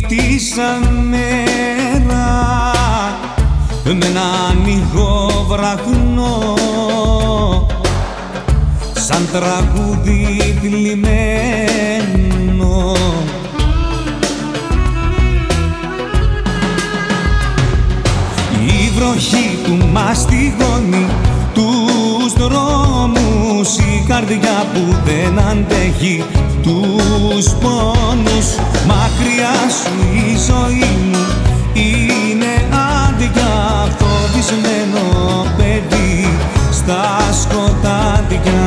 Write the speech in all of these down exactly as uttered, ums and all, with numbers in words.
γύφτησα μέρα με έναν υγοβραχνό σαν τραγούδι θλιμμένο. Η βροχή του μαστιγώνει τους δρόμους, η καρδιά που δεν αντέχει τους πόνους. Μακριά σου η ζωή μου είναι άδεια, φοβισμένο παιδί στα σκοτάδια.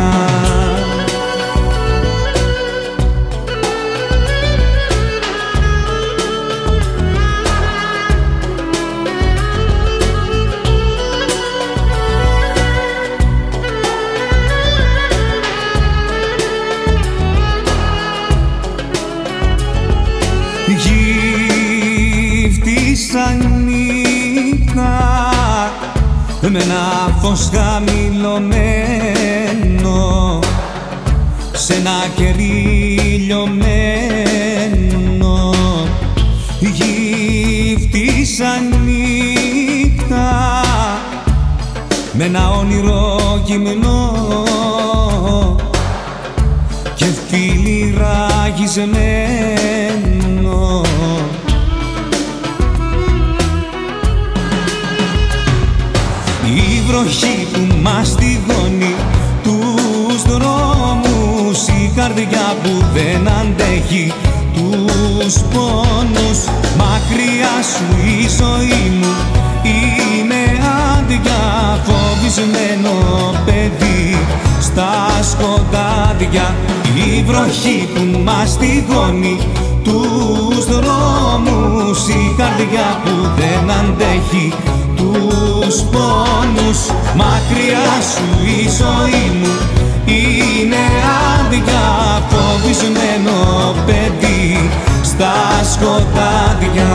Γύφτησα νύχτα με ένα φως χαμηλωμένο σε ένα κερί λιωμένο. Γύφτησα νύχτα με ένα όνειρο γυμνό και φίλι ραγισμένο. Η βροχή που μαστιγώνει τους δρόμους, η καρδιά που δεν αντέχει τους πόνους. Μακριά σου η ζωή μου είναι άδεια, φοβισμένο παιδί στα σκοτάδια. Η βροχή που μαστιγώνει τους δρόμους, η καρδιά που δεν αντέχει τους πόνους. Μακριά σου η ζωή μου είναι άδεια, φοβισμένο παιδί στα σκοτάδια.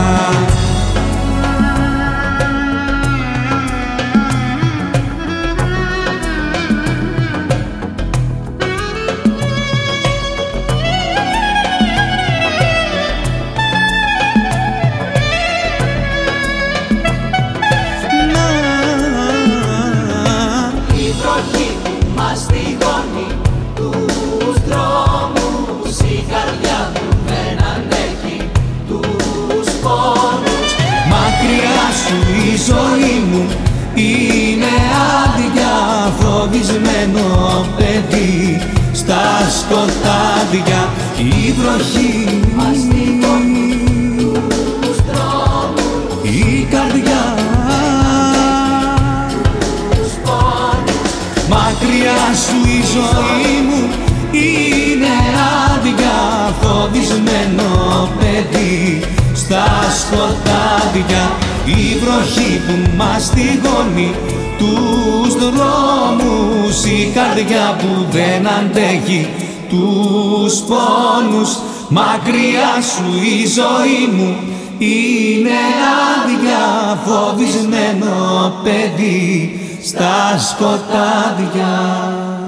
Μαστιγώνει τους δρόμους, η καρδιά που δεν αντέχει τους πόνους. Μακριά σου η ζωή μου είναι άδεια, φοβισμένο παιδί στα σκοτάδια. Η βροχή μαστιγώνει τους δρόμους, η καρδιά μακριά σου η ζωή μου είναι άδεια, φοβισμένο παιδί στα σκοτάδια. Η βροχή που μαστιγώνει τους δρόμους, η καρδιά που δεν αντέχει τους πόνους. Μακριά σου η ζωή μου είναι άδεια, φοβισμένο παιδί στα σκοτάδια.